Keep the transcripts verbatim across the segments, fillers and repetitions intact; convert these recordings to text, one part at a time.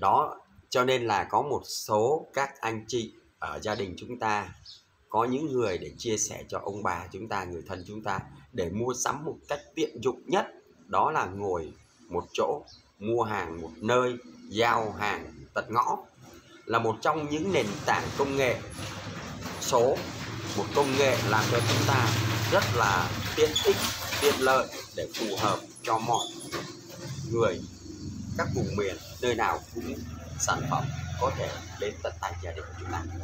Đó, cho nên là có một số các anh chị ở gia đình chúng ta, có những người để chia sẻ cho ông bà chúng ta, người thân chúng ta, để mua sắm một cách tiện dụng nhất. Đó là ngồi một chỗ, mua hàng một nơi, giao hàng tận ngõ, là một trong những nền tảng công nghệ số, một công nghệ làm cho chúng ta rất là tiện ích, tiện lợi để phù hợp cho mọi người, các vùng miền, nơi nào cũng sản phẩm có thể đến tận tay gia đình của chúng ta.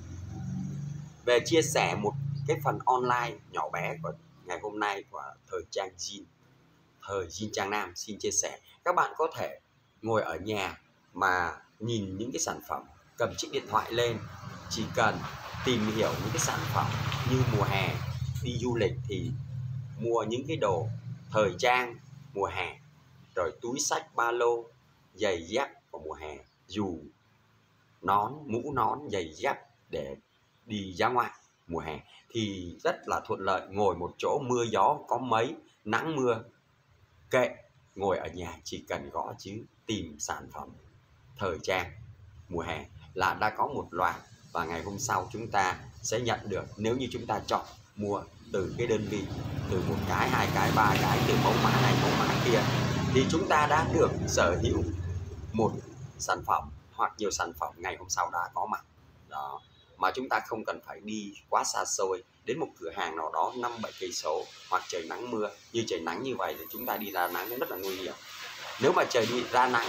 Về chia sẻ một cái phần online nhỏ bé của ngày hôm nay của thời trang Zin, thời Zin Trang Nam xin chia sẻ, các bạn có thể ngồi ở nhà mà nhìn những cái sản phẩm, cầm chiếc điện thoại lên, chỉ cần tìm hiểu những cái sản phẩm như mùa hè, đi du lịch thì mua những cái đồ thời trang mùa hè, rồi túi xách, ba lô, giày dép của mùa hè, dù, nón, mũ nón, giày dép để đi ra ngoài mùa hè thì rất là thuận lợi. Ngồi một chỗ, mưa gió có mấy, nắng mưa kệ, ngồi ở nhà chỉ cần gõ chữ tìm sản phẩm thời trang mùa hè là đã có một loạt, và ngày hôm sau chúng ta sẽ nhận được, nếu như chúng ta chọn mua từ cái đơn vị, từ một cái, hai cái, ba cái, từ mẫu mã này, mẫu mã kia, thì chúng ta đã được sở hữu một sản phẩm hoặc nhiều sản phẩm ngày hôm sau đã có mặt. Đó, mà chúng ta không cần phải đi quá xa xôi đến một cửa hàng nào đó năm bảy cây số, hoặc trời nắng mưa. Như trời nắng như vậy thì chúng ta đi ra nắng nó rất là nguy hiểm. Nếu mà trời đi ra nắng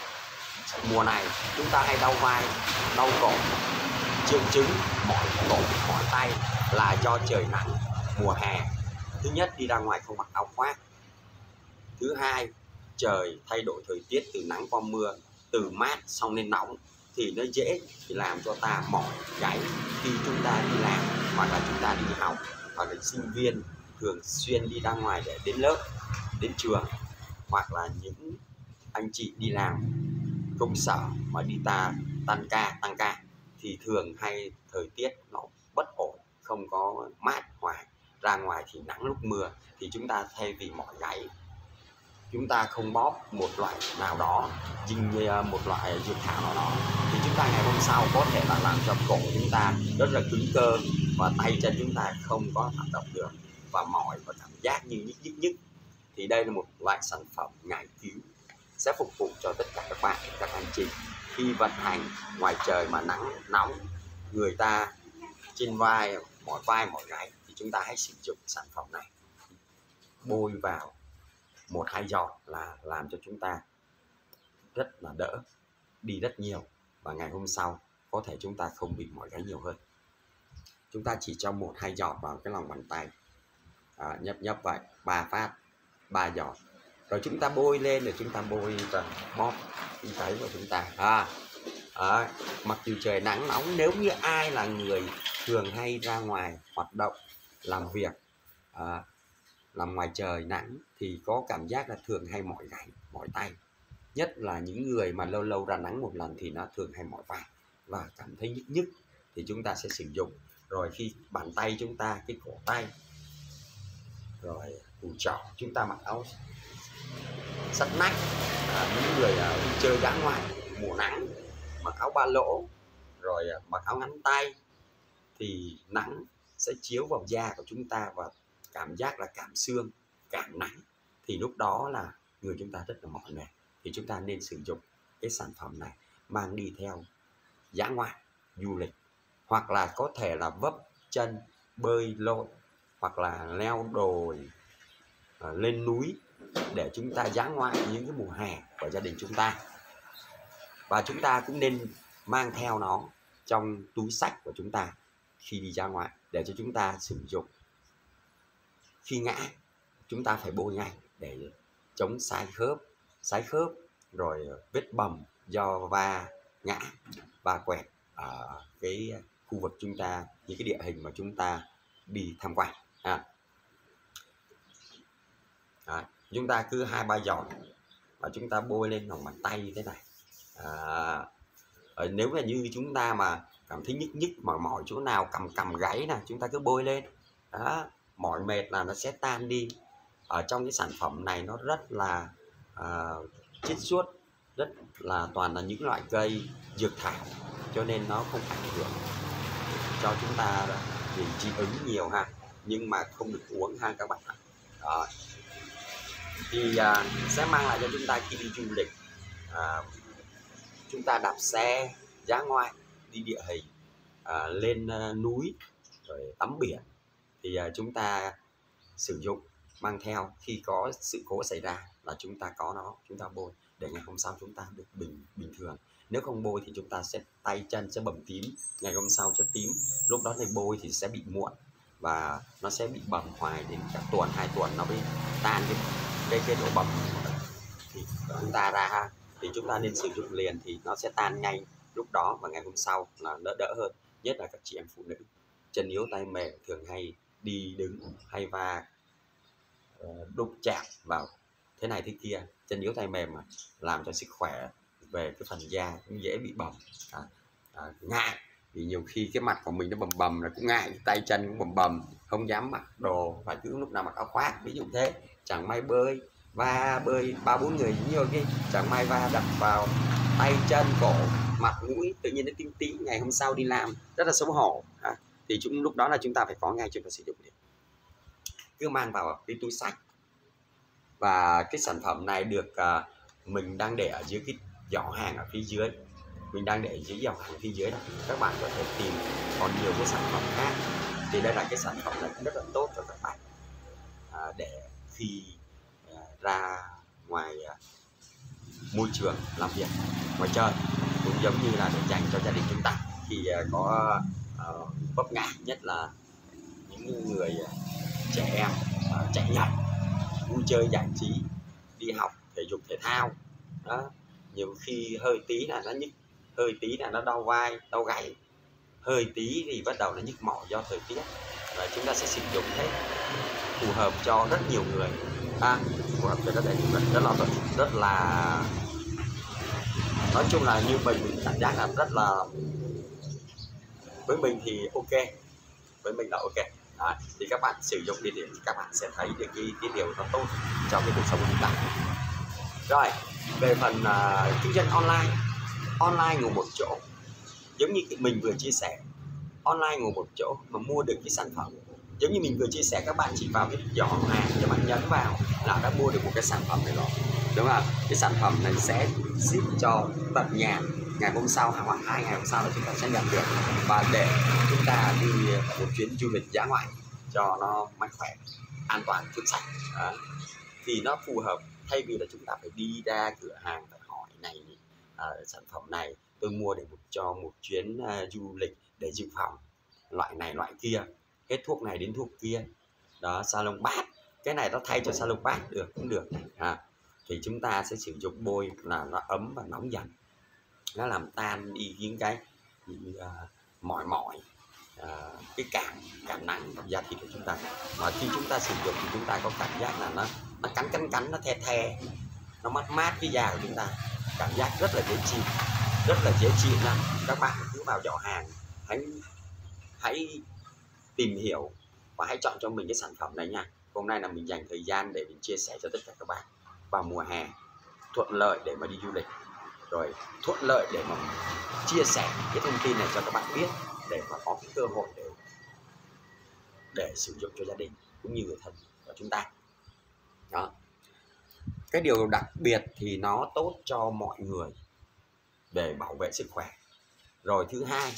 mùa này, chúng ta hay đau vai, đau cổ, triệu chứng mỏi cổ, mỏi tay là do trời nắng mùa hè. Thứ nhất, đi ra ngoài không mặc áo khoác. Thứ hai, trời thay đổi thời tiết từ nắng qua mưa, từ mát xong lên nóng thì nó dễ thì làm cho ta mỏi gáy khi chúng ta đi làm, hoặc là chúng ta đi học, hoặc là sinh viên thường xuyên đi ra ngoài để đến lớp, đến trường, hoặc là những anh chị đi làm công sở mà đi ta tăng ca tăng ca thì thường hay thời tiết nó bất ổn, không có mát ngoài, ra ngoài thì nắng lúc mưa, thì chúng ta thay vì mỏi gáy, chúng ta không bóp một loại nào đó, dinh một loại dược thảo nào đó, thì chúng ta ngày hôm sau có thể là làm cho cổ chúng ta rất là cứng cơ, và tay chân chúng ta không có hoạt động được, và mỏi và cảm giác như nhức nhức nhức. Thì đây là một loại sản phẩm ngải cứu sẽ phục vụ cho tất cả các bạn, các anh chị khi vận hành ngoài trời mà nắng nóng, người ta trên vai mỏi vai mỏi gáy, thì chúng ta hãy sử dụng sản phẩm này, bôi vào một hai giọt là làm cho chúng ta rất là đỡ đi rất nhiều, và ngày hôm sau có thể chúng ta không bị mỏi gáy nhiều hơn. Chúng ta chỉ cho một hai giọt vào cái lòng bàn tay, à, nhấp nhấp vậy, ba phát, ba giọt, rồi chúng ta bôi lên, rồi chúng ta bôi và bóp cái gáy của chúng ta. À, à, mặc dù trời nắng nóng, nếu như ai là người thường hay ra ngoài hoạt động, làm việc, à, làm ngoài trời nắng thì có cảm giác là thường hay mỏi gáy, mỏi tay. Nhất là những người mà lâu lâu ra nắng một lần thì nó thường hay mỏi vai và cảm thấy nhức nhức, thì chúng ta sẽ sử dụng. Rồi khi bàn tay chúng ta, cái cổ tay, rồi cùi trỏ, chúng ta mặc áo sắt nách, à, những người à, đi chơi đá ngoài mùa nắng, mặc áo ba lỗ, rồi à, mặc áo ngắn tay, thì nắng sẽ chiếu vào da của chúng ta và cảm giác là cảm xương, cảm nắng, thì lúc đó là người chúng ta rất là mỏi mệt. Thì chúng ta nên sử dụng cái sản phẩm này, mang đi theo dã ngoại, du lịch, hoặc là có thể là vấp chân, bơi lội, hoặc là leo đồi, à, lên núi để chúng ta dã ngoại những cái mùa hè của gia đình chúng ta. Và chúng ta cũng nên mang theo nó trong túi xách của chúng ta khi đi ra ngoài, để cho chúng ta sử dụng. Khi ngã chúng ta phải bôi ngay để chống sai khớp, sái khớp, rồi vết bầm do va ngã và quẹt ở cái khu vực chúng ta, những cái địa hình mà chúng ta đi tham quan. À. À, chúng ta cứ hai ba giọt và chúng ta bôi lên lòng bàn tay như thế này. À, nếu là như chúng ta mà cảm thấy nhức nhức mà mỏi chỗ nào, cầm cầm gáy nè, chúng ta cứ bôi lên. Đó, mỏi mệt là nó sẽ tan đi. Ở trong cái sản phẩm này nó rất là à, chiết xuất, rất là toàn là những loại cây dược thảo, cho nên nó không ảnh hưởng cho chúng ta vì dị ứng nhiều ha, nhưng mà không được uống ha các bạn ạ. Đó. Thì à, sẽ mang lại cho chúng ta khi đi du lịch, à, chúng ta đạp xe dã ngoại đi địa hình, à, lên à, núi rồi tắm biển, thì à, chúng ta sử dụng mang theo, khi có sự cố xảy ra là chúng ta có nó, chúng ta bôi để ngày hôm sau chúng ta được bình bình thường. Nếu không bôi thì chúng ta sẽ tay chân sẽ bầm tím, ngày hôm sau sẽ tím, lúc đó thì bôi thì sẽ bị muộn và nó sẽ bị bầm hoài đến cả tuần hai tuần nó mới tan cái cái, cái độ bầm thì chúng ta ra ha. Thì chúng ta nên sử dụng liền thì nó sẽ tan nhanh lúc đó, và ngày hôm sau là đỡ đỡ hơn, nhất là các chị em phụ nữ chân yếu tay mềm thường hay đi đứng hay va đụng chạm vào thế này thế kia, chân yếu tay mềm mà làm cho sức khỏe về cái phần da cũng dễ bị bầm, à, à, ngại vì nhiều khi cái mặt của mình nó bầm bầm là cũng ngại, tay chân cũng bầm bầm, không dám mặc đồ, phải cứ lúc nào mặc áo khoác ví dụ thế, chẳng may bơi va bơi ba bốn người nhiều cái chẳng may va đập vào tay chân cổ mặt mũi tự nhiên nó tím tím, ngày hôm sau đi làm rất là xấu hổ, à, thì chúng lúc đó là chúng ta phải có ngay, chúng ta sử dụng đi, cứ mang vào cái túi xách. Và cái sản phẩm này được uh, mình đang để ở dưới cái giỏ hàng ở phía dưới, mình đang để ở dưới giỏ hàng phía dưới đó, các bạn có thể tìm còn nhiều cái sản phẩm khác. Thì đây là cái sản phẩm này rất là tốt cho các bạn, à, để khi uh, ra ngoài uh, môi trường làm việc ngoài chơi, cũng giống như là để dành cho gia đình chúng ta khi uh, có uh, vấp ngã, nhất là những người uh, trẻ em uh, chạy nhảy vui chơi giải trí, đi học thể dục thể thao đó, nhiều khi hơi tí là nó nhức, hơi tí là nó đau vai đau gáy, hơi tí thì bắt đầu là nhức mỏi do thời tiết, và chúng ta sẽ sử dụng hết, phù hợp cho rất nhiều người, à, phù hợp cho rất là nhiều người, rất là rất là nói chung là như mình mình cảm giác là rất là, với mình thì ok, với mình là ok. À, thì các bạn sử dụng đi thì các bạn sẽ thấy được cái, cái điều nó tốt cho cái cuộc sống của chúng ta. Rồi về phần uh, kinh doanh online, online ngồi một chỗ, giống như mình vừa chia sẻ, online ngồi một chỗ mà mua được cái sản phẩm, giống như mình vừa chia sẻ, các bạn chỉ vào cái giỏ hàng cho bạn nhấn vào là đã mua được một cái sản phẩm này rồi, đúng không? Cái sản phẩm này sẽ ship cho tận nhà, ngày hôm sau hoặc hai ngày hôm sau là chúng ta sẽ nhận được, và để chúng ta đi một chuyến du lịch dã ngoại cho nó mạnh khỏe, an toàn, chút sạch. Đó. Thì nó phù hợp, thay vì là chúng ta phải đi ra cửa hàng phải hỏi này à, sản phẩm này tôi mua để một, cho một chuyến uh, du lịch để dự phòng loại này loại kia, hết thuốc này đến thuốc kia đó, salon bát cái này nó thay cho salon bát được cũng được, à, thì chúng ta sẽ sử dụng bôi là nó ấm và nóng dần, nó làm tan đi những cái những, uh, mỏi mỏi uh, cái cảm cảm nắng da thịt của chúng ta, mà khi chúng ta sử dụng thì chúng ta có cảm giác là nó nó cắn cắn cắn nó the the, nó mát mát cái da của chúng ta, cảm giác rất là dễ chịu, rất là dễ chịu lắm. Các bạn cứ vào giỏ hàng, hãy hãy tìm hiểu và hãy chọn cho mình cái sản phẩm này nha. Hôm nay là mình dành thời gian để mình chia sẻ cho tất cả các bạn vào mùa hè, thuận lợi để mà đi du lịch, rồi thuận lợi để mà chia sẻ cái thông tin này cho các bạn biết, để mà có cái cơ hội để để sử dụng cho gia đình cũng như người thân của chúng ta. Đó. Cái điều đặc biệt thì nó tốt cho mọi người để bảo vệ sức khỏe. Rồi thứ hai,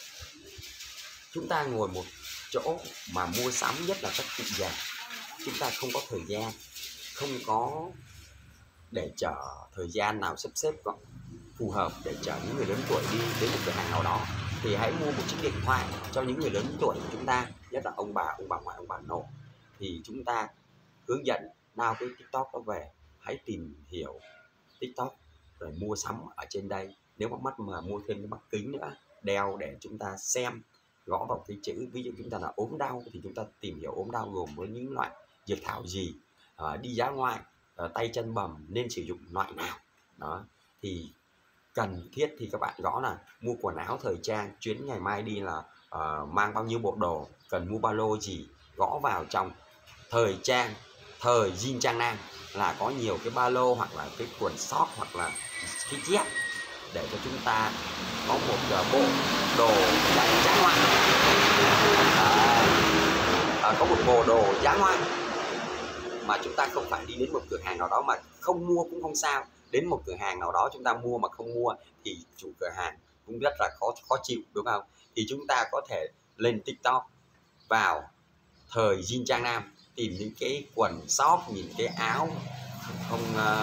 chúng ta ngồi một chỗ mà mua sắm, nhất là các cụ già, chúng ta không có thời gian, không có để chờ thời gian nào sắp xếp gọn phù hợp để chở những người lớn tuổi đi đến một cửa hàng nào đó, thì hãy mua một chiếc điện thoại cho những người lớn tuổi của chúng ta, nhất là ông bà, ông bà ngoại, ông bà nội, thì chúng ta hướng dẫn nào cái TikTok đó về, hãy tìm hiểu TikTok rồi mua sắm ở trên đây. Nếu mà mắt mà mua thêm cái mắt kính nữa đeo để chúng ta xem, gõ vào cái chữ, ví dụ chúng ta là ốm đau thì chúng ta tìm hiểu ốm đau gồm với những loại dược thảo gì, à, đi dã ngoại, à, tay chân bầm nên sử dụng loại nào đó, thì cần thiết thì các bạn gõ là mua quần áo thời trang, chuyến ngày mai đi là uh, mang bao nhiêu bộ đồ, cần mua ba lô gì, gõ vào trong thời trang, thời Jin Trang Nam, là có nhiều cái ba lô hoặc là cái quần sót hoặc là cái dép để cho chúng ta có một bộ đồ dã ngoại, à, à, có một bộ đồ dã ngoại mà chúng ta không phải đi đến một cửa hàng nào đó mà không mua cũng không sao. Đến một cửa hàng nào đó chúng ta mua mà không mua thì chủ cửa hàng cũng rất là khó khó chịu, đúng không? Thì chúng ta có thể lên TikTok, vào thời Jin Trang Nam, tìm những cái quần sót, những cái áo không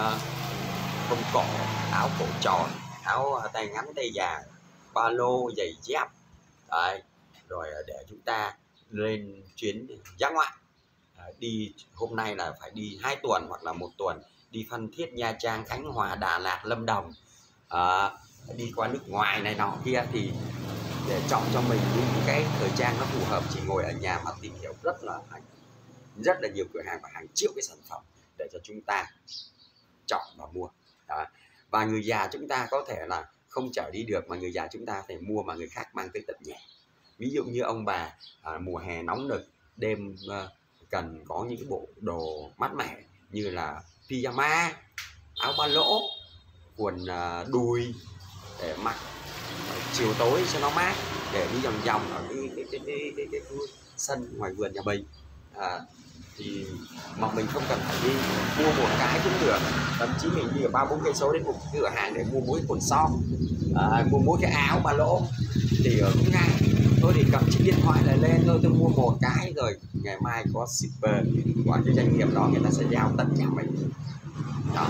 không cổ, áo cổ tròn, áo tay ngắn tay dài, ba lô, giày dép. Đấy, rồi để chúng ta lên chuyến dã ngoại, à, đi hôm nay là phải đi hai tuần hoặc là một tuần, đi Phan Thiết, Nha Trang, Khánh Hòa, Đà Lạt, Lâm Đồng, à, đi qua nước ngoài này nọ kia, thì để chọn cho mình những cái thời trang nó phù hợp. Chỉ ngồi ở nhà mà tìm hiểu rất là rất là nhiều cửa hàng và hàng triệu cái sản phẩm để cho chúng ta chọn và mua. Đó. Và người già chúng ta có thể là không chở đi được, mà người già chúng ta phải mua mà người khác mang tới tận nhà. Ví dụ như ông bà à, mùa hè nóng nực, đêm à, cần có những cái bộ đồ mát mẻ như là pyjama, áo ba lỗ, quần à, đùi để mặc chiều tối cho nó mát, để đi vòng vòng ở cái, cái, cái, cái, cái, cái, cái sân ngoài vườn nhà mình. À, thì mà mình không cần phải đi mua một cái cũng được, thậm chí mình đi ở ba bốn cây số đến một cái cửa hàng để mua mỗi quần sóc, à, mua mỗi cái áo ba lỗ thì cũng ngay. Tôi thì cầm chiếc điện thoại lại lên thôi, tôi mua một cái rồi ngày mai có shipper của cái doanh nghiệp đó, người ta sẽ giao tận nhà mình. Đó.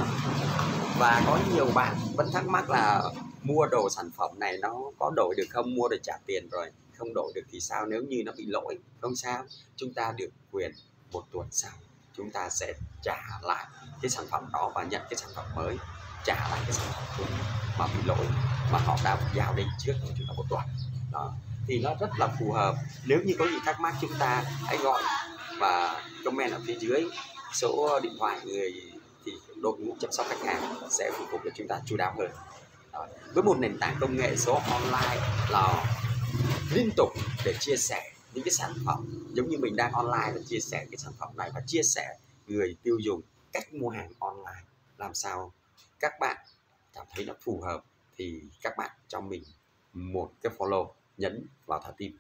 Và có nhiều bạn vẫn thắc mắc là mua đồ sản phẩm này nó có đổi được không, mua được trả tiền rồi không đổi được thì sao, nếu như nó bị lỗi? Không sao, chúng ta được quyền một tuần sau chúng ta sẽ trả lại cái sản phẩm đó và nhận cái sản phẩm mới, trả lại cái sản phẩm cũ mà bị lỗi mà họ đã giao đến trước của chúng ta một tuần. Đó. Thì nó rất là phù hợp. Nếu như có gì thắc mắc chúng ta hãy gọi và comment ở phía dưới số điện thoại người thì đội ngũ chăm sóc khách hàng sẽ phục vụ cho chúng ta chu đáo hơn. Đó. Với một nền tảng công nghệ số online là liên tục để chia sẻ những cái sản phẩm, giống như mình đang online là chia sẻ cái sản phẩm này và chia sẻ người tiêu dùng cách mua hàng online, làm sao các bạn cảm thấy nó phù hợp thì các bạn cho mình một cái follow, nhấn vào thả tim.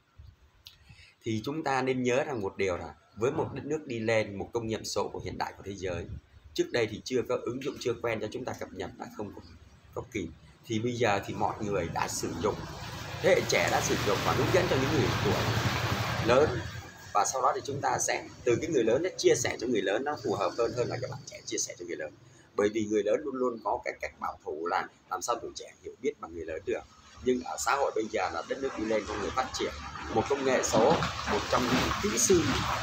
Thì chúng ta nên nhớ rằng một điều là với một đất nước đi lên, một công nghiệp số của hiện đại của thế giới, trước đây thì chưa có ứng dụng, chưa quen cho chúng ta cập nhật đã không có, có kịp, thì bây giờ thì mọi người đã sử dụng, thế hệ trẻ đã sử dụng và hướng dẫn cho những người tuổi lớn, và sau đó thì chúng ta sẽ từ cái người lớn để chia sẻ cho người lớn nó phù hợp hơn hơn là các bạn trẻ chia sẻ cho người lớn. Bởi vì người lớn luôn luôn có cái cách bảo thủ là làm sao tuổi trẻ hiểu biết bằng người lớn được. Nhưng ở xã hội bây giờ là đất nước đi lên, con người phát triển, một công nghệ số, một trong những kỹ sư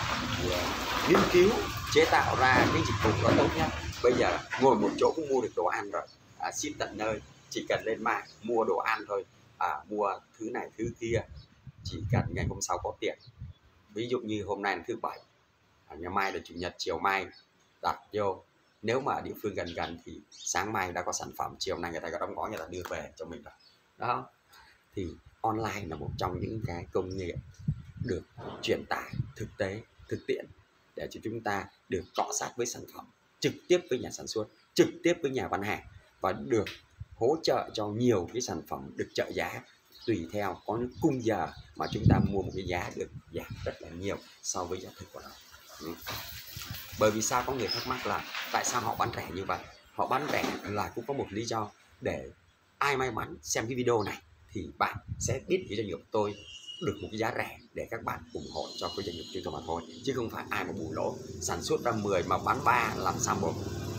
nghiên cứu chế tạo ra cái dịch vụ đó tốt nhất. Bây giờ ngồi một chỗ cũng mua được đồ ăn rồi, à, ship tận nơi, chỉ cần lên mạng mua đồ ăn thôi, à, mua thứ này thứ kia, chỉ cần ngày hôm sau có tiền. Ví dụ như hôm nay là thứ bảy, à, ngày mai là chủ nhật, chiều mai đặt vô. Nếu mà ở địa phương gần gần thì sáng mai đã có sản phẩm, chiều nay người ta có đóng gói, người ta đưa về cho mình rồi. Đó, thì online là một trong những cái công nghệ được truyền tải thực tế, thực tiễn để cho chúng ta được cọ sát với sản phẩm, trực tiếp với nhà sản xuất, trực tiếp với nhà bán hàng, và được hỗ trợ cho nhiều cái sản phẩm được trợ giá tùy theo có những khung giờ mà chúng ta mua một cái giá được giảm rất là nhiều so với giá thực của nó. Ừ. Bởi vì sao có người thắc mắc là tại sao họ bán rẻ như vậy? Họ bán rẻ là cũng có một lý do, để ai may mắn xem cái video này thì bạn sẽ biết cái doanh nghiệp của tôi được một cái giá rẻ để các bạn ủng hộ cho cái doanh nghiệp chúng tôi mà thôi, chứ không phải ai mà bù lỗ. Sản xuất ra mười mà bán ba làm sao mà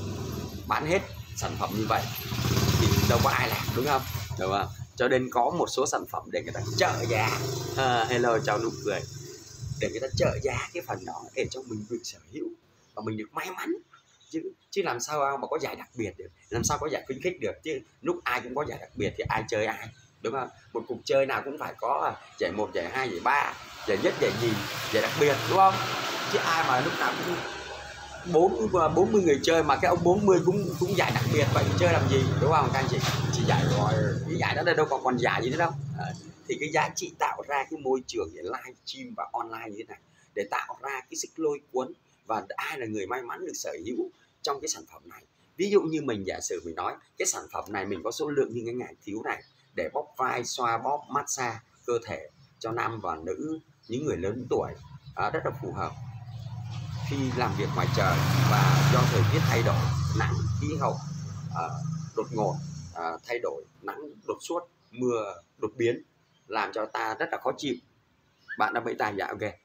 bán hết sản phẩm như vậy thì đâu có ai làm, đúng không? Đúng không? Cho nên có một số sản phẩm để người ta trợ giá, à, hello chào nụ cười, để người ta trợ giá cái phần đó để cho mình được sở hữu và mình được may mắn, chứ chứ làm sao mà có giải đặc biệt được, làm sao có giải khuyến khích được, chứ lúc ai cũng có giải đặc biệt thì ai chơi ai, đúng không? Một cuộc chơi nào cũng phải có giải một, giải hai, giải ba, giải nhất, giải nhì, giải đặc biệt, đúng không? Chứ ai mà lúc nào cũng bốn bốn mươi người chơi mà cái ông bốn mươi cũng cũng giải đặc biệt vậy chơi làm gì, đúng không các anh chị? Chỉ giải rồi cái giải đó đâu còn còn giải gì nữa đâu. À, thì cái giá trị tạo ra cái môi trường để live stream và online như thế này để tạo ra cái sức lôi cuốn, và ai là người may mắn được sở hữu trong cái sản phẩm này. Ví dụ như mình giả sử mình nói cái sản phẩm này mình có số lượng như cái ngải cứu này để bóp vai, xoa bóp, massage cơ thể cho nam và nữ, những người lớn tuổi, à, rất là phù hợp khi làm việc ngoài trời và do thời tiết thay đổi, nắng, khí hậu à, đột ngột, à, thay đổi, nắng đột xuất, mưa đột biến làm cho ta rất là khó chịu. Bạn đã bẫy tai dạ ok.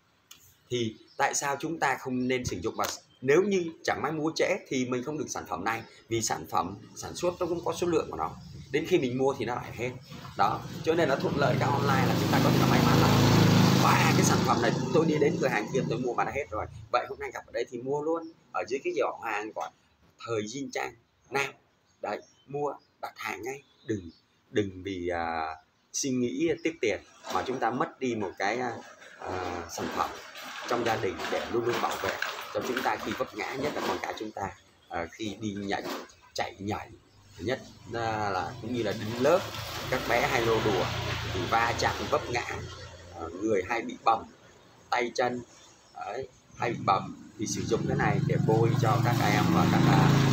Thì tại sao chúng ta không nên sử dụng, và nếu như chẳng may mua trễ thì mình không được sản phẩm này, vì sản phẩm sản xuất nó cũng có số lượng của nó, đến khi mình mua thì nó lại hết đó. Cho nên nó thuận lợi cái online là chúng ta có thể may mắn là và cái sản phẩm này tôi đi đến cửa hàng kia tôi mua mà đã hết rồi, vậy hôm nay gặp ở đây thì mua luôn ở dưới cái giỏ hàng của Thời Jin Trang Nam đấy, mua đặt hàng ngay, đừng đừng vì uh, suy nghĩ tiếc tiền mà chúng ta mất đi một cái uh, sản phẩm trong gia đình để luôn luôn bảo vệ cho chúng ta khi vấp ngã, nhất là con cái chúng ta uh, khi đi nhảy chạy nhảy, nhất uh, là cũng như là đứng lớp các bé hay lô đùa thì va chạm vấp ngã, uh, người hay bị bầm tay chân đấy, hay bị bầm thì sử dụng cái này để bôi cho các em và các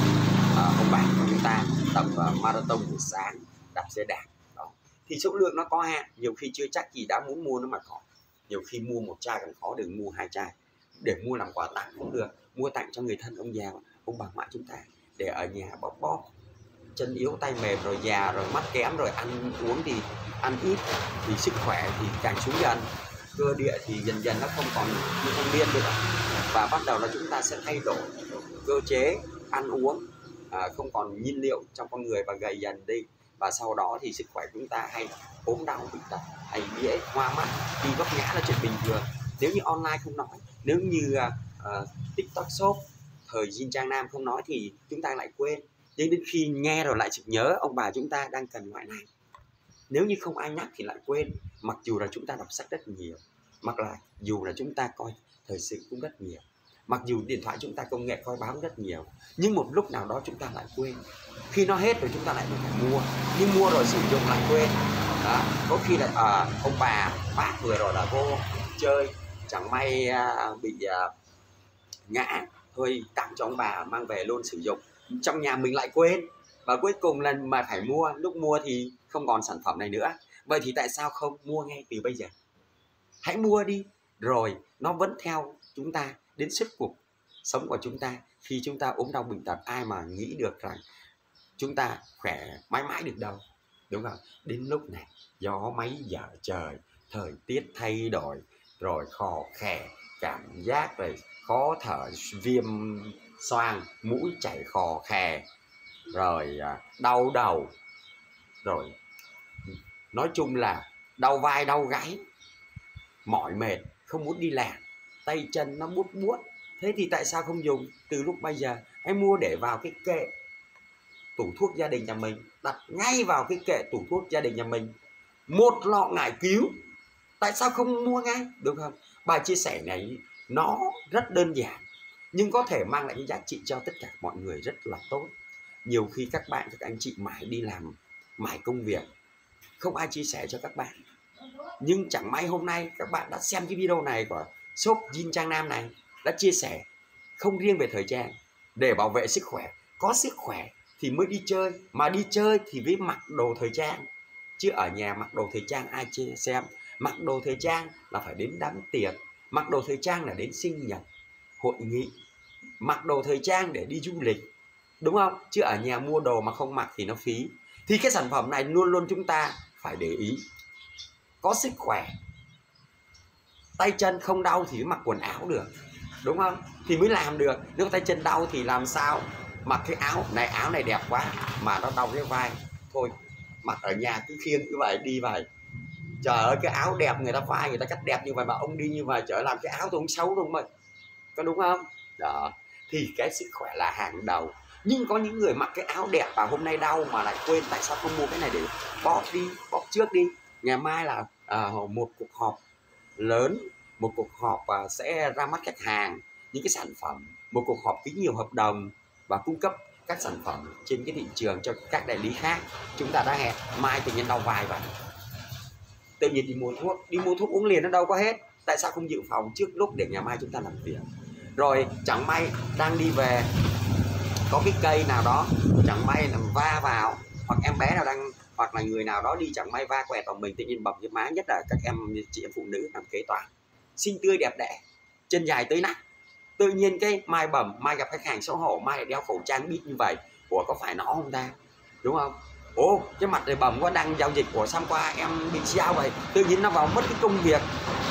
uh, ông bà của chúng ta tập uh, marathon buổi sáng, đạp xe đạp đó. Thì số lượng nó có hạn, nhiều khi chưa chắc gì đã muốn mua nó mà có, nhiều khi mua một chai còn khó, đừng mua hai chai để mua làm quà tặng cũng được, mua tặng cho người thân ông già ông bà ngoại chúng ta để ở nhà bóp bóp chân yếu tay mềm rồi già rồi mắt kém rồi ăn uống thì ăn ít thì sức khỏe thì càng xuống dần, cơ địa thì dần dần nó không còn như thanh niên nữa, và bắt đầu là chúng ta sẽ thay đổi cơ chế ăn uống, à, không còn nhiên liệu trong con người và gầy dần đi, và sau đó thì sức khỏe chúng ta hay ốm đau bệnh tật, hay dễ hoa mắt, đi vấp ngã là chuyện bình thường. Nếu như online không nói, nếu như uh, TikTok Shop Thời Jin Trang Nam không nói thì chúng ta lại quên, nhưng đến khi nghe rồi lại sực nhớ ông bà chúng ta đang cần loại này. Nếu như không ai nhắc thì lại quên, mặc dù là chúng ta đọc sách rất nhiều, mặc là dù là chúng ta coi thời sự cũng rất nhiều, mặc dù điện thoại chúng ta công nghệ coi báo rất nhiều, nhưng một lúc nào đó chúng ta lại quên. Khi nó hết rồi chúng ta lại phải mua, nhưng mua rồi sử dụng lại quên đó. Có khi là à, ông bà bác vừa rồi là vô chơi chẳng may à, bị à, ngã thôi tặng cho ông bà mang về luôn sử dụng, trong nhà mình lại quên, và cuối cùng là mà phải mua, lúc mua thì không còn sản phẩm này nữa. Vậy thì tại sao không mua ngay từ bây giờ? Hãy mua đi, rồi nó vẫn theo chúng ta đến suốt cuộc sống của chúng ta. Khi chúng ta ốm đau bệnh tật, ai mà nghĩ được rằng chúng ta khỏe mãi mãi được đâu, đúng không? Đến lúc này gió máy dở trời, thời tiết thay đổi, rồi khò khè, cảm giác rồi khó thở, viêm xoang, mũi chảy khò khè, rồi đau đầu, rồi nói chung là đau vai đau gáy, mỏi mệt, không muốn đi làm, tay chân nó buốt buốt. Thế thì tại sao không dùng từ lúc bây giờ? Hãy mua để vào cái kệ tủ thuốc gia đình nhà mình, đặt ngay vào cái kệ tủ thuốc gia đình nhà mình. Một lọ ngải cứu, tại sao không mua ngay, đúng không? Bài chia sẻ này nó rất đơn giản nhưng có thể mang lại những giá trị cho tất cả mọi người rất là tốt. Nhiều khi các bạn, các anh chị mãi đi làm, mãi công việc, không ai chia sẻ cho các bạn. Nhưng chẳng may hôm nay các bạn đã xem cái video này của shop Jin Trang Nam này, đã chia sẻ không riêng về thời trang, để bảo vệ sức khỏe. Có sức khỏe thì mới đi chơi, mà đi chơi thì với mặc đồ thời trang, chứ ở nhà mặc đồ thời trang ai chia xem. Mặc đồ thời trang là phải đến đám tiệc, mặc đồ thời trang là đến sinh nhật, hội nghị, mặc đồ thời trang để đi du lịch, đúng không? Chứ ở nhà mua đồ mà không mặc thì nó phí. Thì cái sản phẩm này luôn luôn chúng ta phải để ý. Có sức khỏe, tay chân không đau thì mới mặc quần áo được, đúng không? Thì mới làm được. Nếu tay chân đau thì làm sao mặc cái áo này, áo này đẹp quá mà nó đau cái vai, thôi mặc ở nhà cứ khiêng cứ vậy đi vậy. Trời ơi, cái áo đẹp người ta vai người ta cắt đẹp như vậy mà ông đi như vậy, trời ơi, làm cái áo tôi không xấu đâu mà, có đúng không? Đó, thì cái sức khỏe là hàng đầu. Nhưng có những người mặc cái áo đẹp và hôm nay đau mà lại quên, tại sao không mua cái này để bóp đi, bóp trước đi. Ngày mai là à, một cuộc họp lớn, một cuộc họp à, sẽ ra mắt khách hàng những cái sản phẩm, một cuộc họp ký nhiều hợp đồng và cung cấp các sản phẩm trên cái thị trường cho các đại lý khác. Chúng ta đã hẹn mai tự nhiên đau vai vậy, tự nhiên đi mua thuốc, đi mua thuốc uống liền nó đâu có hết. Tại sao không dự phòng trước lúc để ngày mai chúng ta làm việc? Rồi chẳng may đang đi về có cái cây nào đó chẳng may là va vào, hoặc em bé nào đang, hoặc là người nào đó đi chẳng may va quẹt vào mình, tự nhiên bầm cái má, nhất là các em chị em phụ nữ làm kế toán, xinh tươi đẹp đẽ, chân dài tới nách, tự nhiên cái mai bầm, mai gặp khách hàng xấu hổ, mai lại đeo khẩu trang bít như vậy, ủa có phải nó không ta, đúng không? Ồ, cái mặt này bầm quá, đang giao dịch của xong qua em bị sao vậy, tự nhiên nó vào mất cái công việc,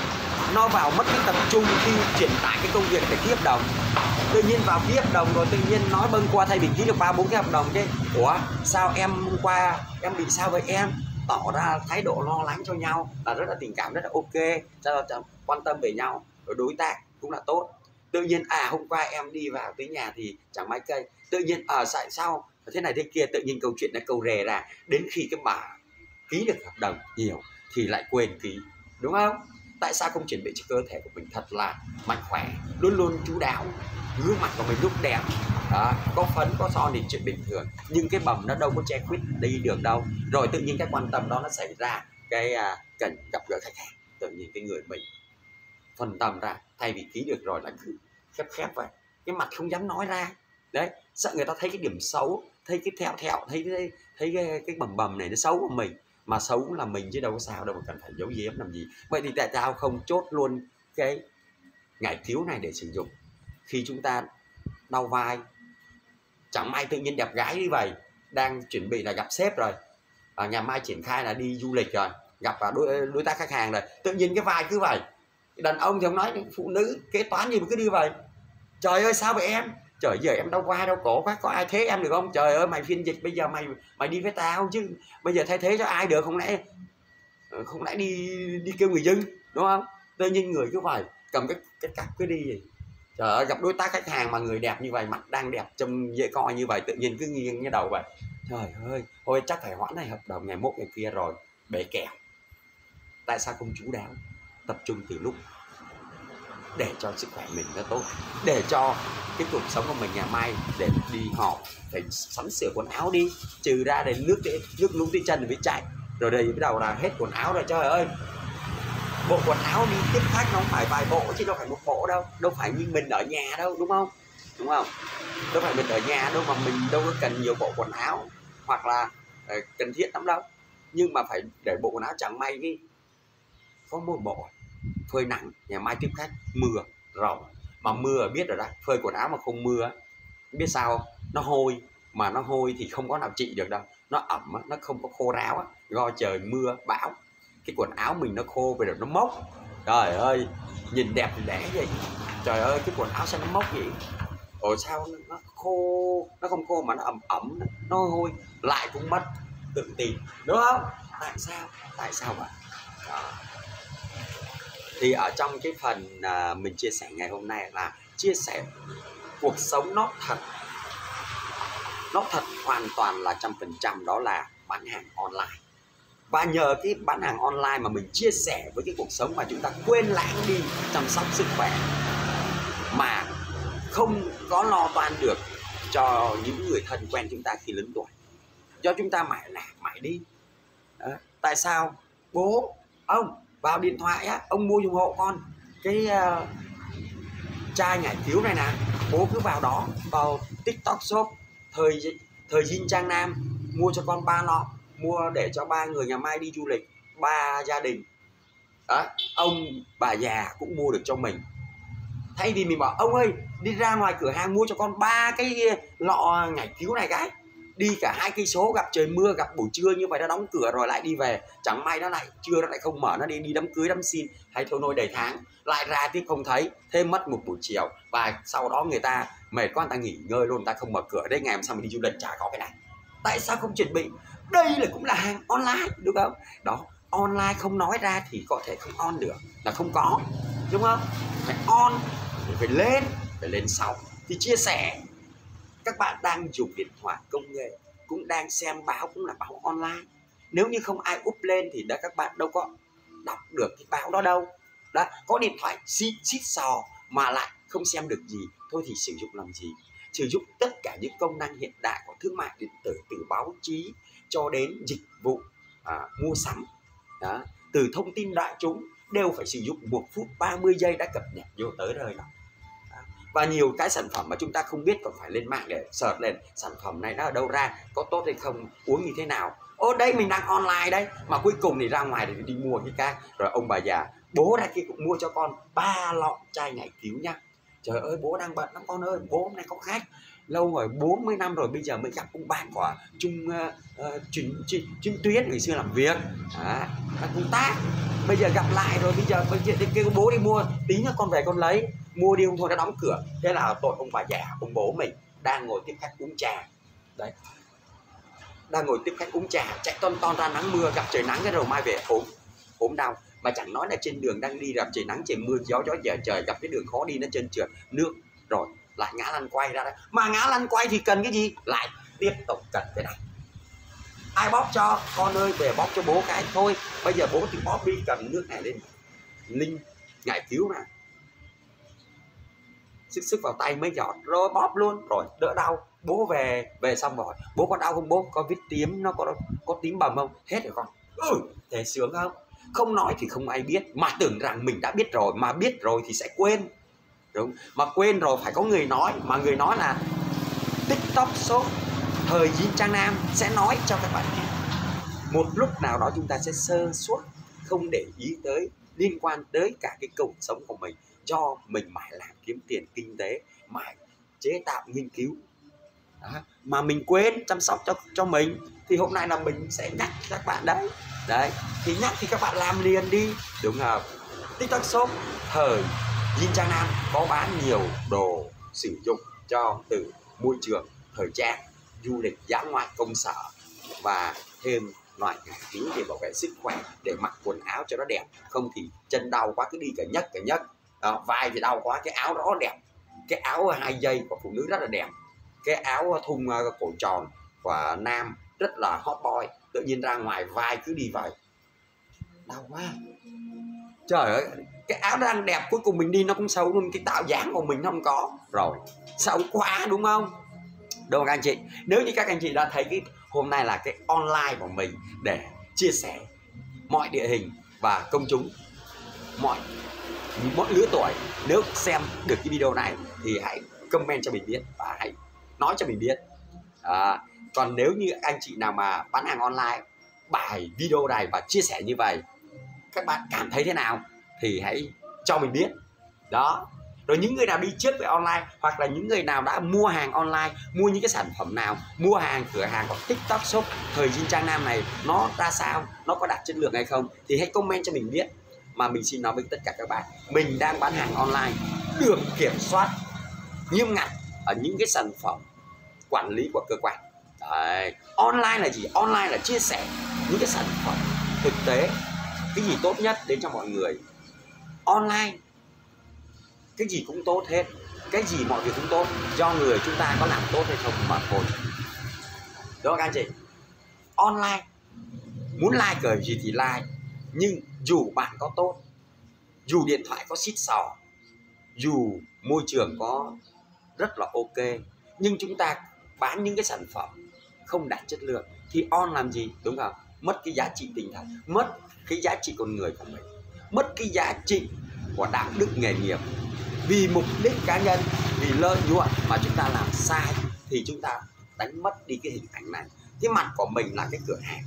nó vào mất cái tập trung khi chuyển tải cái công việc để ký hợp đồng, tự nhiên vào ký hợp đồng rồi tự nhiên nói bâng qua, thay vì ký được ba bốn cái hợp đồng cái ủa sao em hôm qua em bị sao vậy em, tỏ ra thái độ lo lắng cho nhau là rất là tình cảm, rất là ok, cho quan tâm về nhau, rồi đối tác cũng là tốt. Tự nhiên à hôm qua em đi vào tới nhà thì chẳng may cây, tự nhiên ở à, tại sao thế này thế kia, tự nhiên câu chuyện nó câu rề ra, đến khi cái bà ký được hợp đồng nhiều thì lại quên ký, đúng không? Tại sao không chuẩn bị cho cơ thể của mình thật là mạnh khỏe, luôn luôn chú đáo, gương mặt của mình lúc đẹp, đó, có phấn có son thì chuyện bình thường, nhưng cái bầm nó đâu có che khuyết đi được đâu. Rồi tự nhiên cái quan tâm đó nó xảy ra, cái à, cần gặp gỡ khách hàng, tự nhiên cái người mình phân tâm ra, thay vì ký được rồi là cứ khép khép vậy, cái mặt không dám nói ra, đấy, sợ người ta thấy cái điểm xấu, thấy cái thẹo thẹo, thấy cái thấy cái, cái bầm bầm này nó xấu của mình, mà xấu là mình chứ đâu có sao đâu mà cần phải giấu giếm làm gì. Vậy thì tại sao không chốt luôn cái ngải cứu này để sử dụng khi chúng ta đau vai, chẳng may tự nhiên đẹp gái như vậy, đang chuẩn bị là gặp sếp rồi, à, ngày mai triển khai là đi du lịch rồi, gặp đối, đối tác khách hàng rồi, tự nhiên cái vai cứ vậy. Đàn ông thì không nói, phụ nữ kế toán gì mà cứ đi vậy, trời ơi sao vậy em, trời giờ em đau vai đau cổ quá, có ai thế em được không, trời ơi mày phiên dịch bây giờ mày mày đi với tao chứ, bây giờ thay thế cho ai được, không lẽ không lẽ đi đi kêu người dưng, đúng không? Tự nhiên người cứ phải cầm cái cái cặp cứ đi vậy. Trời ơi, gặp đối tác khách hàng mà người đẹp như vậy, mặt đang đẹp trông dễ coi như vậy, tự nhiên cứ nghiêng cái đầu vậy, trời ơi thôi chắc phải hoãn này hợp đồng ngày mốt ngày kia rồi, bể kèo. Tại sao không chú đáo tập trung từ lúc để cho sức khỏe mình nó tốt, để cho cái cuộc sống của mình ngày mai để đi họp phải sắm sửa quần áo đi, trừ ra để nước nước lúng tí chân thì phải chạy, rồi đây bắt đầu là hết quần áo rồi, trời ơi bộ quần áo đi tiếp khách nó không phải vài bộ chứ đâu phải một bộ đâu, đâu phải như mình ở nhà đâu, đúng không, đúng không, đâu phải mình ở nhà đâu mà mình đâu có cần nhiều bộ quần áo hoặc là uh, cần thiết lắm đâu, nhưng mà phải để bộ quần áo chẳng may cái có một bộ phơi nắng, ngày mai tiếp khách mưa rồi, mà mưa biết rồi đó, phơi quần áo mà không mưa biết sao không? Nó hôi, mà nó hôi thì không có nào trị được đâu, nó ẩm, nó không có khô ráo, do trời mưa bão, cái quần áo mình nó khô về rồi nó mốc, trời ơi nhìn đẹp thì đẻ vậy, trời ơi cái quần áo sao nó mốc vậy, ồ sao nó khô, nó không khô mà nó ẩm ẩm, nó hôi, lại cũng mất tự tin, đúng không? Tại sao, tại sao vậy? Đó. Thì ở trong cái phần à, mình chia sẻ ngày hôm nay là chia sẻ cuộc sống nó thật, nó thật hoàn toàn là trăm phần trăm, đó là bán hàng online. Và nhờ cái bán hàng online mà mình chia sẻ với cái cuộc sống mà chúng ta quên lãng đi chăm sóc sức khỏe, mà không có lo toan được cho những người thân quen chúng ta khi lớn tuổi, do chúng ta mãi làm mãi đi. Đó. Tại sao bố ông vào điện thoại á, ông mua ủng hộ con cái uh, chai nhải cứu này nè, bố cứ vào đó, vào TikTok Shop thời thời Jin Trang Nam, mua cho con ba lọ, mua để cho ba người ngày mai đi du lịch, ba gia đình. Đó, ông bà già cũng mua được cho mình. Thay vì mình bảo ông ơi đi ra ngoài cửa hàng mua cho con ba cái lọ nhải cứu này cái, đi cả hai cây số, gặp trời mưa, gặp buổi trưa như vậy nó đóng cửa rồi lại đi về, chẳng may nó lại trưa nó lại không mở, nó đi đi đám cưới đám xin hay thôi nôi đầy tháng, lại ra tiếp không thấy, thêm mất một buổi chiều, và sau đó người ta mệt quá người ta nghỉ ngơi luôn, người ta không mở cửa, đấy ngày hôm sau mình đi du lịch chả có cái này. Tại sao không chuẩn bị? Đây là cũng là hàng online, đúng không? Đó, online không nói ra thì có thể không on được, là không có, đúng không? Phải on, phải lên, phải lên sau thì chia sẻ. Các bạn đang dùng điện thoại công nghệ, cũng đang xem báo, cũng là báo online. Nếu như không ai up lên thì đã các bạn đâu có đọc được cái báo đó đâu. Đó, có điện thoại xịt xịt sò mà lại không xem được gì, thôi thì sử dụng làm gì? Sử dụng tất cả những công năng hiện đại của thương mại điện tử, từ báo chí cho đến dịch vụ à, mua sắm. Đó, từ thông tin đại chúng đều phải sử dụng một phút ba mươi giây đã cập nhật vô tới rồi đó. Và nhiều cái sản phẩm mà chúng ta không biết còn phải lên mạng để search lên sản phẩm này nó ở đâu ra, có tốt hay không, uống như thế nào. Ô đây mình đang online đấy, mà cuối cùng thì ra ngoài để đi mua cái khác. Rồi ông bà già, bố ra kia cũng mua cho con ba lọ chai ngải cứu nhá. Trời ơi bố đang bận lắm con ơi, bố hôm nay có khách, lâu rồi bốn mươi năm rồi bây giờ mới gặp ông bạn của Trung uh, uh, chuyên, chuyên, chuyên tuyết ngày xưa làm việc à, đang công tác, bây giờ gặp lại rồi, bây giờ bây giờ kêu bố đi mua, tí nữa con về con lấy, mua đi không thôi đã đóng cửa. Thế là tội ông bà già, ông bố mình đang ngồi tiếp khách uống trà đấy, đang ngồi tiếp khách uống trà, chạy ton ton ra nắng mưa, gặp trời nắng cái rồi mai về ốm ốm đau. Mà chẳng nói là trên đường đang đi gặp trời nắng trời mưa gió gió dở trời, gặp cái đường khó đi nó trơn trượt nước rồi lại ngã lăn quay ra đấy. Mà ngã lăn quay thì cần cái gì, lại tiếp tục cần cái này. Ai bóp cho con ơi, về bóp cho bố cái thôi, bây giờ bố thì bóp đi, cầm nước này lên linh ngải cứu nè, sức sức vào tay mấy giọt rồi bóp luôn rồi đỡ đau. Bố về về xong rồi bố có đau không, bố có vết tím, nó có có tím bầm không, hết rồi con. Ừ thế sướng không? Không nói thì không ai biết, mà tưởng rằng mình đã biết rồi, mà biết rồi thì sẽ quên, đúng. Mà quên rồi phải có người nói, mà người nói là TikTok Shop thời Yin Trang Nam sẽ nói cho các bạn nghe. Một lúc nào đó chúng ta sẽ sơ suất, không để ý tới liên quan tới cả cái cuộc sống của mình, cho mình mãi làm kiếm tiền kinh tế, mãi chế tạo nghiên cứu đó. Mà mình quên chăm sóc cho cho mình, thì hôm nay là mình sẽ nhắc các bạn đấy. Đấy, thì nhắc thì các bạn làm liền đi, đúng không? TikTok Shop thời Yin Trang Nam có bán nhiều đồ sử dụng cho từ môi trường, thời trang, du lịch, dã ngoại, công sở, và thêm loại ngải cứu để bảo vệ sức khỏe, để mặc quần áo cho nó đẹp. Không thì chân đau quá cứ đi cả nhấc cả nhấc, à, vai thì đau quá cái áo đó đẹp, cái áo hai dây của phụ nữ rất là đẹp, cái áo thun cổ tròn của nam rất là hot boy, tự nhiên ra ngoài vai cứ đi vậy đau quá. Trời ơi, cái áo đang đẹp cuối cùng mình đi nó cũng xấu luôn, cái tạo dáng của mình nó không có rồi, xấu quá đúng không? Đúng các anh chị, nếu như các anh chị đã thấy cái hôm nay là cái online của mình để chia sẻ mọi địa hình và công chúng, mọi mỗi lứa tuổi, nếu xem được cái video này thì hãy comment cho mình biết và hãy nói cho mình biết. À, còn nếu như anh chị nào mà bán hàng online, bài video này và chia sẻ như vậy các bạn cảm thấy thế nào thì hãy cho mình biết đó. Rồi những người nào đi trước về online, hoặc là những người nào đã mua hàng online, mua những cái sản phẩm nào, mua hàng cửa hàng của TikTok Shop thời Yin Trang Nam này nó ra sao, nó có đạt chất lượng hay không, thì hãy comment cho mình biết. Mà mình xin nói với tất cả các bạn, mình đang bán hàng online được kiểm soát nghiêm ngặt ở những cái sản phẩm quản lý của cơ quan. Đấy. Online là gì? Online là chia sẻ những cái sản phẩm thực tế, cái gì tốt nhất đến cho mọi người. Online cái gì cũng tốt hết, cái gì mọi việc cũng tốt, do người chúng ta có làm tốt hay không mà thôi. Đó các anh chị, online muốn like cờ gì thì like, nhưng dù bạn có tốt, dù điện thoại có xít xò, dù môi trường có rất là ok, nhưng chúng ta bán những cái sản phẩm không đạt chất lượng thì on làm gì, đúng không? Mất cái giá trị tinh thần, mất cái giá trị con người của mình, mất cái giá trị của đạo đức nghề nghiệp. Vì mục đích cá nhân, vì lợi nhuận mà chúng ta làm sai thì chúng ta đánh mất đi cái hình ảnh này. Cái mặt của mình là cái cửa hàng,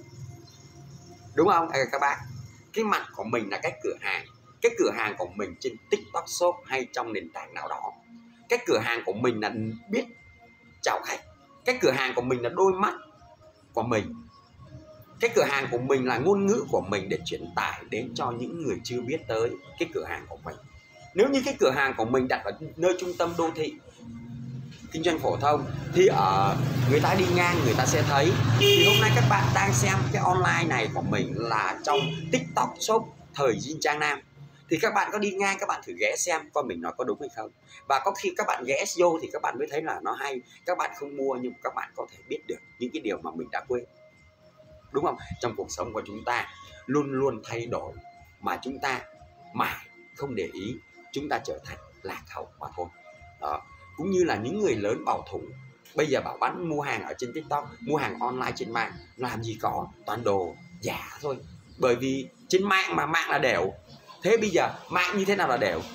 đúng không các bạn? Cái mặt của mình là cái cửa hàng, cái cửa hàng của mình trên TikTok Shop hay trong nền tảng nào đó. Cái cửa hàng của mình là biết chào khách, cái cửa hàng của mình là đôi mắt của mình, cái cửa hàng của mình là ngôn ngữ của mình để truyền tải đến cho những người chưa biết tới cái cửa hàng của mình. Nếu như cái cửa hàng của mình đặt ở nơi trung tâm đô thị, kinh doanh phổ thông, thì ở người ta đi ngang người ta sẽ thấy. Thì hôm nay các bạn đang xem cái online này của mình là trong TikTok Shop thời Yin Trang Nam, thì các bạn có đi ngang các bạn thử ghé xem coi mình nói có đúng hay không. Và có khi các bạn ghé vô thì các bạn mới thấy là nó hay. Các bạn không mua nhưng các bạn có thể biết được những cái điều mà mình đã quên, đúng không? Trong cuộc sống của chúng ta luôn luôn thay đổi, mà chúng ta mãi không để ý, chúng ta trở thành lạc hậu mà thôi. Đó. Cũng như là những người lớn bảo thủ, bây giờ bảo bán mua hàng ở trên TikTok, mua hàng online trên mạng, làm gì có, toàn đồ giả thôi. Bởi vì trên mạng mà mạng là đều. Thế bây giờ mạng như thế nào là đều?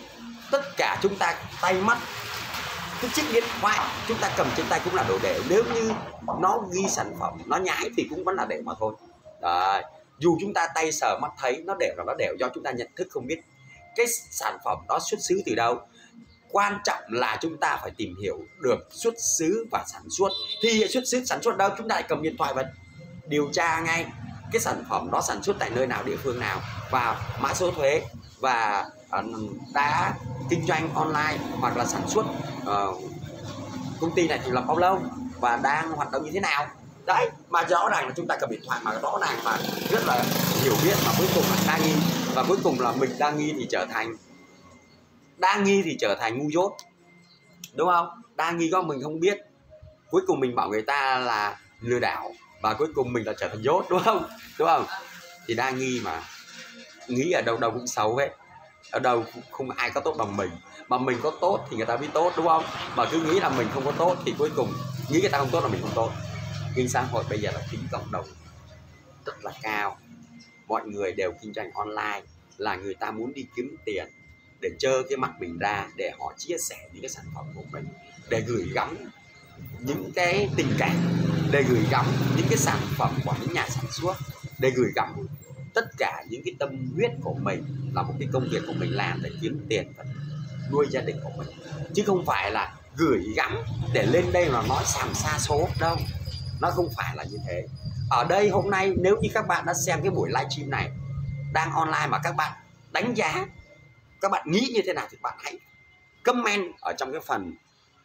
Tất cả chúng ta tay mắt, cái chiếc điện thoại chúng ta cầm trên tay cũng là đồ đều. Nếu như nó ghi sản phẩm nó nhái thì cũng vẫn là đều mà thôi. Đấy. Dù chúng ta tay sờ mắt thấy nó đều là nó đều, do chúng ta nhận thức không biết cái sản phẩm đó xuất xứ từ đâu. Quan trọng là chúng ta phải tìm hiểu được xuất xứ và sản xuất. Thì xuất xứ sản xuất đâu, chúng ta lại cầm điện thoại và điều tra ngay cái sản phẩm đó sản xuất tại nơi nào, địa phương nào, và mã số thuế, và đã kinh doanh online hoặc là sản xuất, uh, công ty này thành lập bao lâu và đang hoạt động như thế nào. Đấy, mà rõ ràng là chúng ta cầm điện thoại mà rõ ràng mà rất là hiểu biết, mà cuối cùng là đa nghi, và cuối cùng là mình đa nghi thì trở thành đa nghi thì trở thành ngu dốt, đúng không? Đa nghi do mình không biết, cuối cùng mình bảo người ta là lừa đảo, và cuối cùng mình là trở thành dốt, đúng không? Đúng không? Thì đa nghi mà nghĩ ở đâu đâu cũng xấu hết, ở đâu cũng không ai có tốt bằng mình, mà mình có tốt thì người ta biết tốt, đúng không? Mà cứ nghĩ là mình không có tốt thì cuối cùng nghĩ người ta không tốt là mình không tốt. Nhưng xã hội bây giờ là tính cộng đồng rất là cao, mọi người đều kinh doanh online, là người ta muốn đi kiếm tiền để trơ cái mặt mình ra, để họ chia sẻ những cái sản phẩm của mình, để gửi gắm những cái tình cảm, để gửi gắm những cái sản phẩm của những nhà sản xuất, để gửi gắm tất cả những cái tâm huyết của mình, là một cái công việc của mình làm để kiếm tiền và nuôi gia đình của mình, chứ không phải là gửi gắm để lên đây mà nói xàm xa số đâu. Nó không phải là như thế. Ở đây hôm nay nếu như các bạn đã xem cái buổi livestream này đang online mà các bạn đánh giá, các bạn nghĩ như thế nào thì bạn hãy comment ở trong cái phần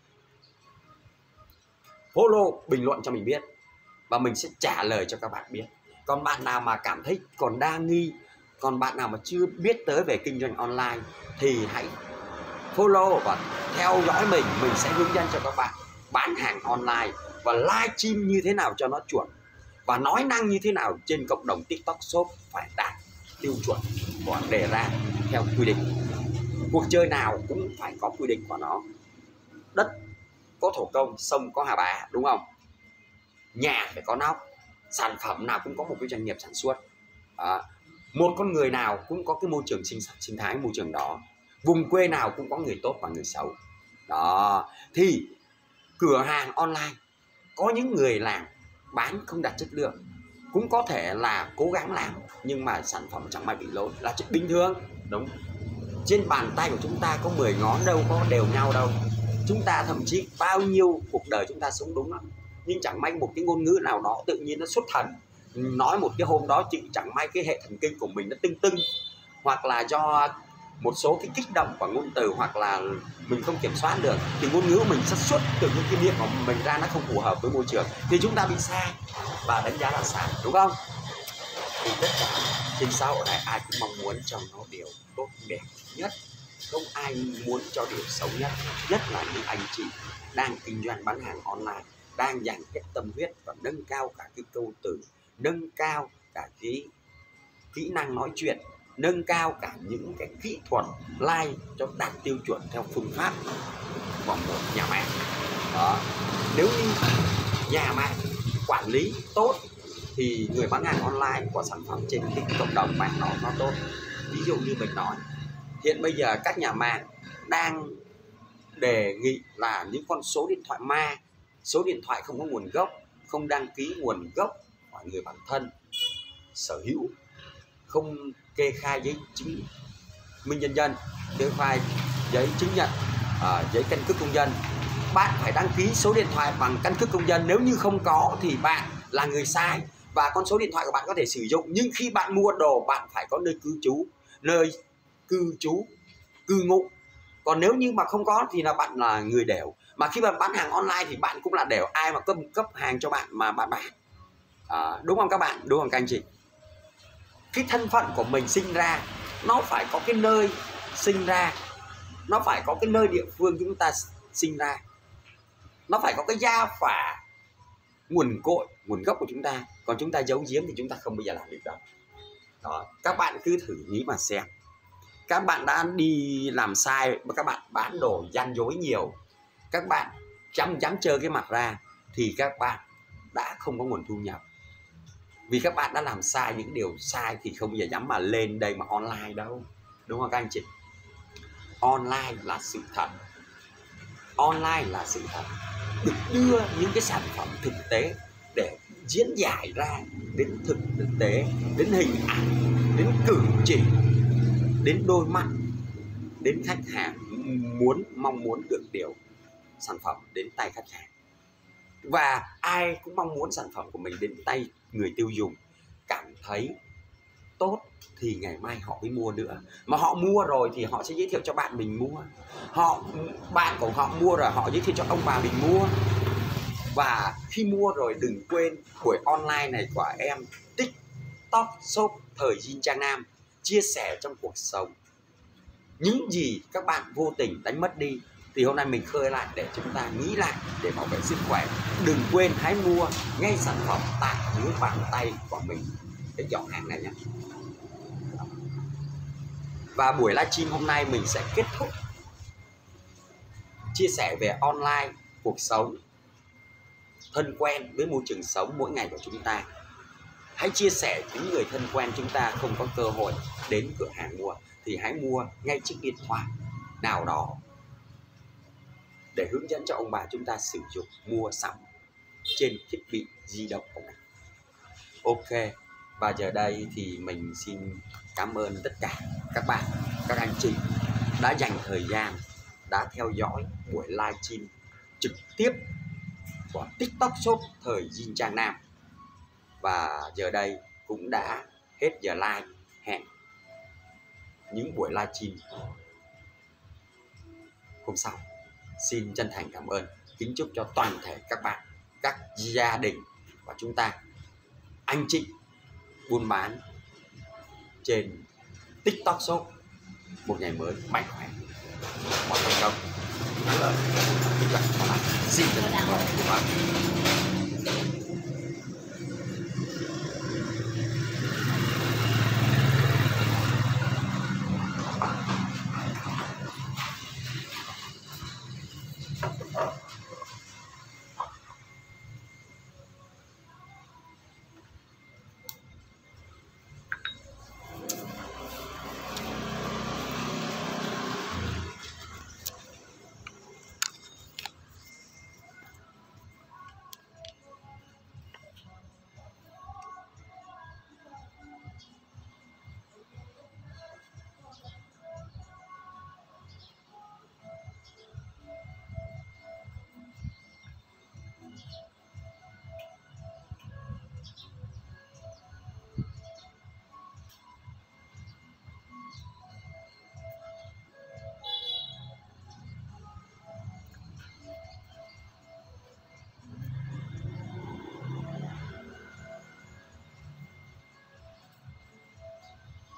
follow, bình luận cho mình biết, và mình sẽ trả lời cho các bạn biết. Còn bạn nào mà cảm thấy còn đa nghi, còn bạn nào mà chưa biết tới về kinh doanh online thì hãy follow và theo dõi mình. Mình sẽ hướng dẫn cho các bạn bán hàng online và live stream như thế nào cho nó chuẩn, và nói năng như thế nào trên cộng đồng TikTok Shop phải đạt tiêu chuẩn của đề ra theo quy định. Cuộc chơi nào cũng phải có quy định của nó. Đất có thổ công, sông có hà bá, đúng không? Nhà phải có nóc, sản phẩm nào cũng có một cái doanh nghiệp sản xuất, à, một con người nào cũng có cái môi trường sinh sinh thái môi trường đó, vùng quê nào cũng có người tốt và người xấu đó. Thì cửa hàng online có những người làm bán không đạt chất lượng, cũng có thể là cố gắng làm nhưng mà sản phẩm chẳng may bị lỗi, là chuyện bình thường, đúng. Trên bàn tay của chúng ta có mười ngón đâu có đều nhau đâu. Chúng ta thậm chí bao nhiêu cuộc đời chúng ta sống đúng lắm, nhưng chẳng may một cái ngôn ngữ nào đó tự nhiên nó xuất thần, nói một cái hôm đó chị chẳng may cái hệ thần kinh của mình nó tưng tưng, hoặc là do một số cái kích động của ngôn từ, hoặc là mình không kiểm soát được, thì ngôn ngữ của mình sẽ xuất từ những cái miệng của mình ra nó không phù hợp với môi trường, thì chúng ta bị sai và đánh giá là sai, đúng không? Thì tất cả trên xã hội này ai cũng mong muốn cho nó điều tốt đẹp nhất, không ai muốn cho điều xấu nhất. Nhất là những anh chị đang kinh doanh bán hàng online, đang dành cái tâm huyết và nâng cao cả cái câu từ, nâng cao cả cái kỹ năng nói chuyện, nâng cao cả những cái kỹ thuật live cho đạt tiêu chuẩn theo phương pháp của một nhà mạng đó. Nếu như nhà mạng quản lý tốt thì người bán hàng online của sản phẩm trên cái cộng đồng mạng nó nó tốt. Ví dụ như mình nói, hiện bây giờ các nhà mạng đang đề nghị là những con số điện thoại ma, số điện thoại không có nguồn gốc, không đăng ký nguồn gốc của người bản thân sở hữu, không kê khai giấy chứng minh nhân dân, kê khai giấy chứng nhận, uh, giấy căn cước công dân. Bạn phải đăng ký số điện thoại bằng căn cước công dân, nếu như không có thì bạn là người sai, và con số điện thoại của bạn có thể sử dụng, nhưng khi bạn mua đồ bạn phải có nơi cư trú, nơi cư trú cư ngụ. Còn nếu như mà không có thì là bạn là người đều. Mà khi bạn bán hàng online thì bạn cũng là đều, ai mà cấp cấp hàng cho bạn mà bạn bán, à, đúng không các bạn, đúng không các anh chị? Cái thân phận của mình sinh ra nó phải có cái nơi sinh ra, nó phải có cái nơi địa phương chúng ta sinh ra, nó phải có cái gia phả nguồn cội, nguồn gốc của chúng ta. Còn chúng ta giấu giếm thì chúng ta không bao giờ làm được đâu đó. Các bạn cứ thử nghĩ mà xem, các bạn đã đi làm sai mà các bạn bán đồ gian dối nhiều, các bạn dám dám trơ cái mặt ra thì các bạn đã không có nguồn thu nhập, vì các bạn đã làm sai những điều sai thì không bao giờ dám mà lên đây mà online đâu, đúng không các anh chị? online là sự thật. Online là sự thật. Được đưa những cái sản phẩm thực tế để diễn giải ra đến thực tế, đến hình ảnh, đến cử chỉ, đến đôi mắt, đến khách hàng muốn mong muốn được điều sản phẩm đến tay khách hàng. Và ai cũng mong muốn sản phẩm của mình đến tay người tiêu dùng cảm thấy tốt thì ngày mai họ mới mua nữa. Mà họ mua rồi thì họ sẽ giới thiệu cho bạn mình mua. Họ bạn của họ mua rồi họ giới thiệu cho ông bà mình mua. Và khi mua rồi đừng quên buổi online này của em TikTok Shop thời Jin Trang Nam chia sẻ trong cuộc sống. Những gì các bạn vô tình đánh mất đi thì hôm nay mình khơi lại để chúng ta nghĩ lại để bảo vệ sức khỏe. Đừng quên hãy mua ngay sản phẩm tại những bàn tay của mình cái giỏ hàng này nhé. Và buổi livestream hôm nay mình sẽ kết thúc chia sẻ về online, cuộc sống, thân quen với môi trường sống mỗi ngày của chúng ta. Hãy chia sẻ những người thân quen chúng ta không có cơ hội đến cửa hàng mua thì hãy mua ngay chiếc điện thoại nào đó để hướng dẫn cho ông bà chúng ta sử dụng mua sắm trên thiết bị di động của mình. Ok, và giờ đây thì mình xin cảm ơn tất cả các bạn, các anh chị đã dành thời gian, đã theo dõi buổi livestream trực tiếp của TikTok Shop thời Jin Trang Nam. Và giờ đây cũng đã hết giờ live. Hẹn những buổi livestream hôm sau. Xin chân thành cảm ơn, kính chúc cho toàn thể các bạn, các gia đình của chúng ta, anh chị buôn bán trên TikTok Shop một ngày mới mạnh khỏe, mọi thành công. Xin chân thành cảm ơn các bạn.